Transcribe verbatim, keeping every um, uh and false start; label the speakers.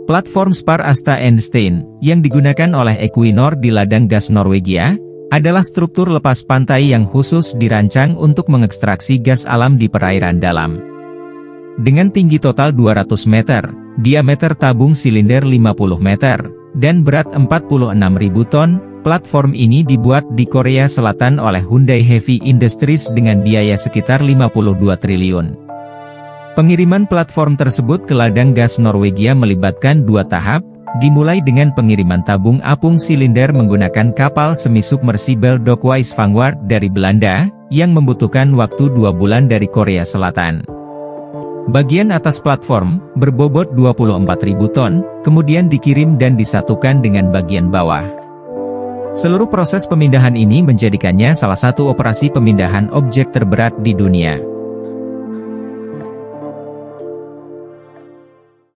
Speaker 1: Platform Spar Asta Enstein, yang digunakan oleh Equinor di ladang gas Norwegia, adalah struktur lepas pantai yang khusus dirancang untuk mengekstraksi gas alam di perairan dalam. Dengan tinggi total dua ratus meter, diameter tabung silinder lima puluh meter, dan berat empat puluh enam ribu ton, platform ini dibuat di Korea Selatan oleh Hyundai Heavy Industries dengan biaya sekitar lima puluh dua triliun. Pengiriman platform tersebut ke ladang gas Norwegia melibatkan dua tahap, dimulai dengan pengiriman tabung apung silinder menggunakan kapal semi-submersible Dockwise Vanguard dari Belanda, yang membutuhkan waktu dua bulan dari Korea Selatan. Bagian atas platform, berbobot dua puluh empat ribu ton, kemudian dikirim dan disatukan dengan bagian bawah. Seluruh proses pemindahan ini menjadikannya salah satu operasi pemindahan objek terberat di dunia.